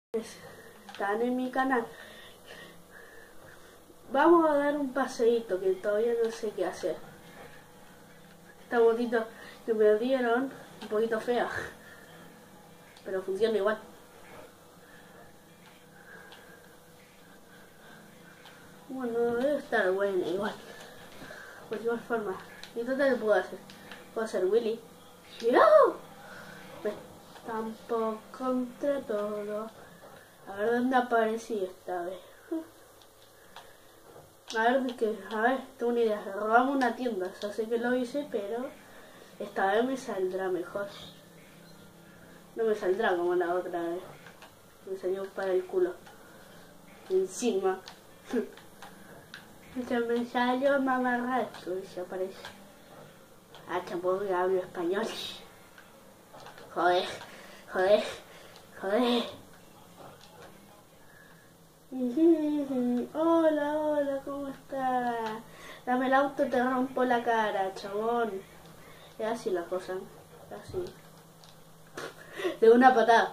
Están en mi canal. Vamos a dar un paseíto que todavía no sé qué hacer. Esta botita que me dieron, un poquito fea, pero funciona igual. Bueno, debe estar buena igual. Pues de igual forma. ¿Y total qué puedo hacer? Puedo hacer Willy. ¡Yo! Me estampo contra todo. A ver dónde aparecí esta vez. A ver, tengo una idea. Robamos una tienda. Ya sé que lo hice, pero esta vez me saldrá mejor. No me saldrá como la otra vez. Me salió para el culo. Encima. Ya me salió mamarracho, ya parece. Ah, tampoco hablo español. Joder. Hola, ¿cómo estás? Dame el auto, te rompo la cara, chabón. Es así la cosa, así. De una patada.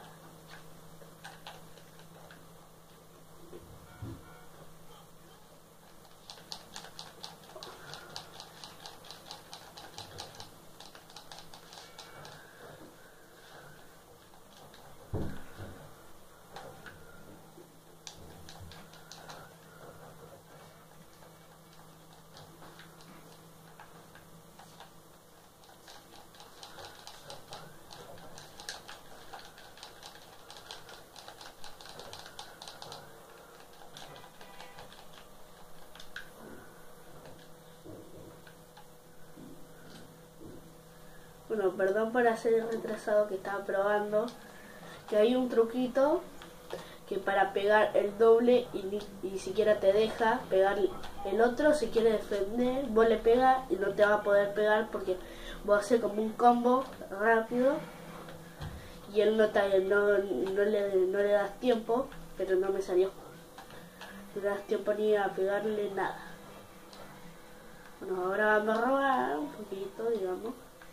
Bueno, perdón por hacer el retrasado que estaba probando. Que hay un truquito que para pegar el doble y siquiera te deja pegar el otro, si quiere defender, vos le pegas y no te va a poder pegar porque vos haces como un combo rápido y él no le das tiempo, pero no me salió. No le das tiempo ni a pegarle nada. Bueno, ahora vamos a robar un poquito, digamos.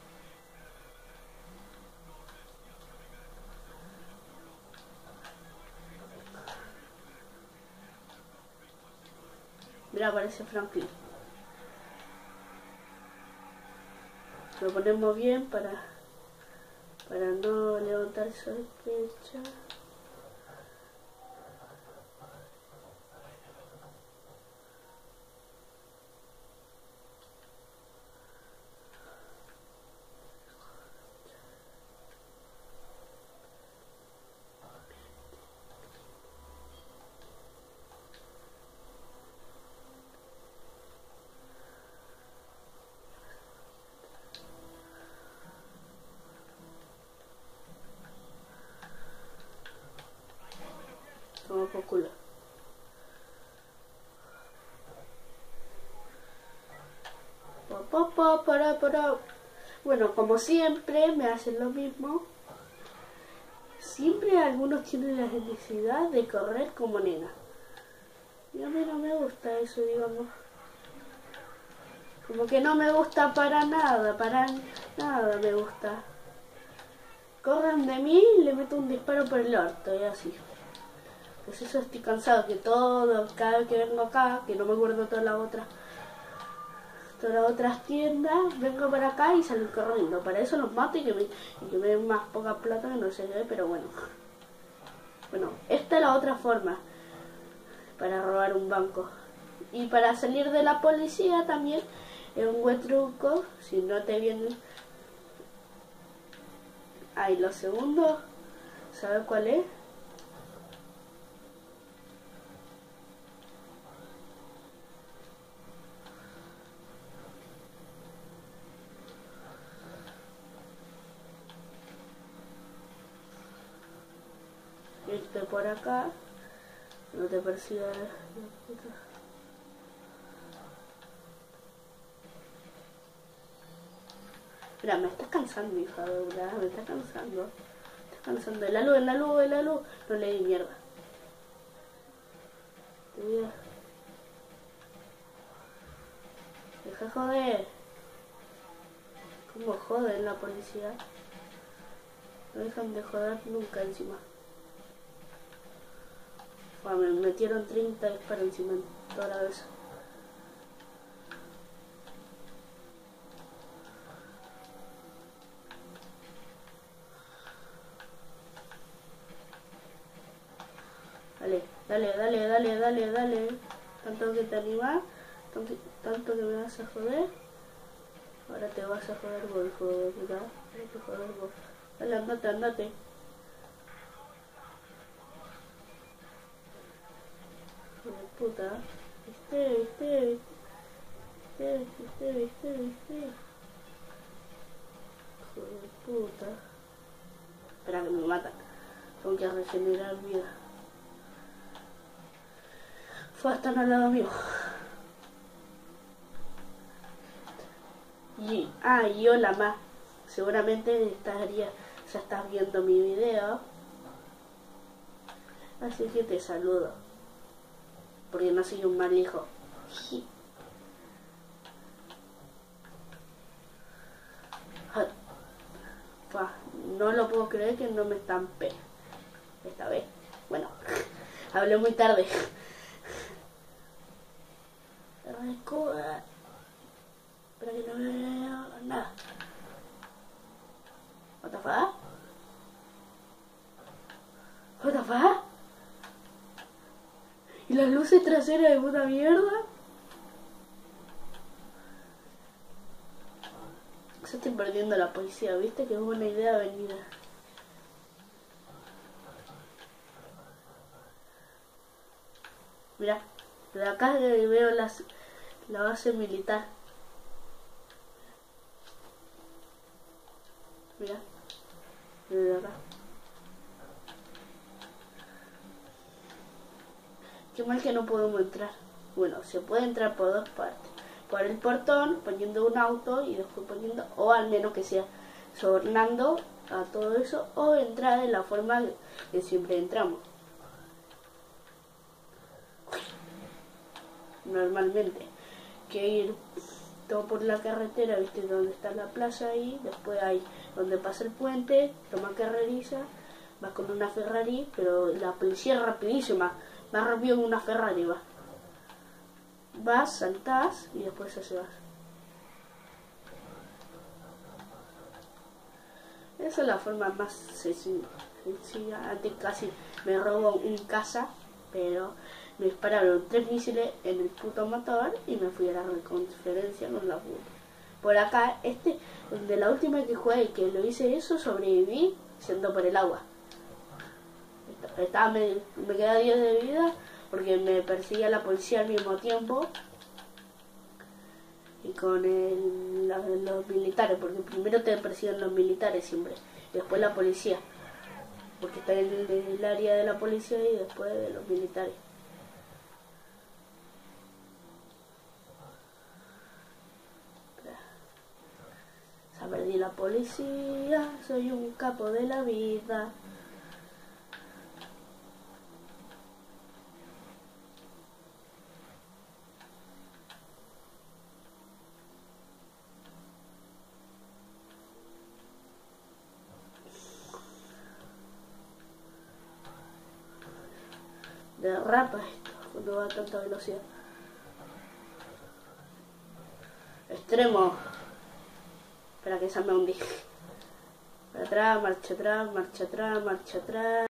Mira, aparece Franklin. Lo ponemos bien para no levantar sospecha. Toma por culo. Para. Bueno, como siempre me hacen lo mismo. Siempre algunos tienen la necesidad de correr como nena. Y a mí no me gusta eso, digamos. Como que no me gusta para nada me gusta. Corren de mí y le meto un disparo por el orto, y así. Pues eso estoy cansado, que cada vez que vengo acá, que no me acuerdo todas las otras tiendas, vengo para acá y salen corriendo. Para eso los mato y que me den más poca plata que no sé qué, pero bueno. Bueno, esta es la otra forma para robar un banco. Y para salir de la policía también es un buen truco, si no te vienen. Y lo segundo, ¿sabes cuál es? Irte por acá, no te persiga la puta. Mira, me estás cansando, hija de verdad, me estás cansando. En la luz. No le di mierda. Deja joder. ¿Cómo joden la policía? No dejan de joder nunca encima. Bueno, me metieron 30 disparos encima toda la vez. Dale. Tanto que te animás, tanto que me vas a joder. Ahora te vas a joder vos, hijo de puta. Ahora te joder vos. Dale, andate. Hijo de puta. ¿Viste? Hijo de puta. Espera que me matan. Tengo que regenerar vida. Fue hasta al lado mío. Y hola ma. Seguramente ya estás viendo mi video. Así que te saludo. Porque no soy un mal hijo. No lo puedo creer que no me estampé. Esta vez. Bueno, hablé muy tarde. Espera que no veo nada. What the fuck? ¿Y las luces traseras de puta mierda? Se estoy perdiendo la policía, ¿viste? Que es buena idea venir. Mira, de acá veo la base militar. Mira, de acá. Qué mal que no podemos entrar. Bueno, se puede entrar por dos partes. Por el portón, poniendo un auto y después poniendo, o al menos que sea sobornando a todo eso, o entrar de la forma que siempre entramos. Normalmente, que ir todo por la carretera, viste, donde está la plaza ahí, después hay donde pasa el puente, toma carreriza, vas con una Ferrari, pero la policía es rapidísima, más rápido que una Ferrari va. Vas, saltás y después se vas. Esa es la forma más sencilla. Antes casi me robó un casa, pero me dispararon 3 misiles en el puto motor y me fui a la conferencia con la puta. Por acá, de la última que jugué y que lo hice eso, sobreviví siendo por el agua. Me quedé 10 de vida porque me perseguía la policía al mismo tiempo y con los militares, porque primero te persiguen los militares siempre, y después la policía, porque está en el área de la policía y después de los militares. Ya perdí la policía, soy un capo de la vida. Derrapa esto cuando va a tanta velocidad. Extremo. Espera que ya me hundí. Para atrás, marcha atrás.